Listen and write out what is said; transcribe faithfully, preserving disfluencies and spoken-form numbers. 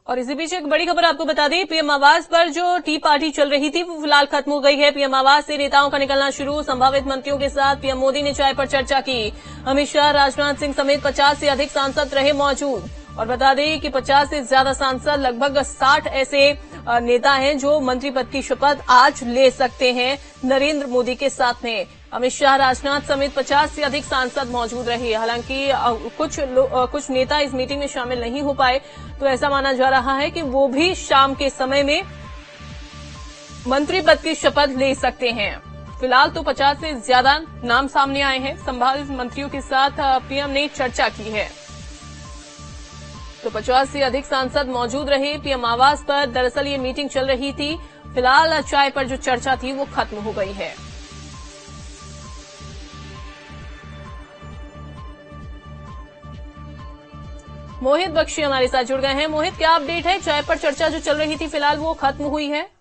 और इसी बीच एक बड़ी खबर आपको बता दें, पीएम आवास पर जो टी पार्टी चल रही थी वो फिलहाल खत्म हो गई है। पीएम आवास से नेताओं का निकलना शुरू। संभावित मंत्रियों के साथ पीएम मोदी ने चाय पर चर्चा की। अमित शाह, राजनाथ सिंह समेत पचास से अधिक सांसद रहे मौजूद। और बता दें कि पचास से ज्यादा सांसद, लगभग साठ ऐसे नेता हैं जो मंत्री पद की शपथ आज ले सकते हैं नरेंद्र मोदी के साथ में। अमित शाह, राजनाथ समेत पचास से अधिक सांसद मौजूद रहे। हालांकि कुछ कुछ नेता इस मीटिंग में शामिल नहीं हो पाए, तो ऐसा माना जा रहा है कि वो भी शाम के समय में मंत्री पद की शपथ ले सकते हैं। फिलहाल तो पचास से ज्यादा नाम सामने आए हैं। संभावित मंत्रियों के साथ पीएम ने चर्चा की है। तो पचास से अधिक सांसद मौजूद रहे पीएम आवास पर। दरअसल ये मीटिंग चल रही थी। फिलहाल चाय पर जो चर्चा थी वो खत्म हो गई है। मोहित बख्शी हमारे साथ जुड़ गए हैं। मोहित, क्या अपडेट है? चाय पर चर्चा जो चल रही थी फिलहाल वो खत्म हुई है?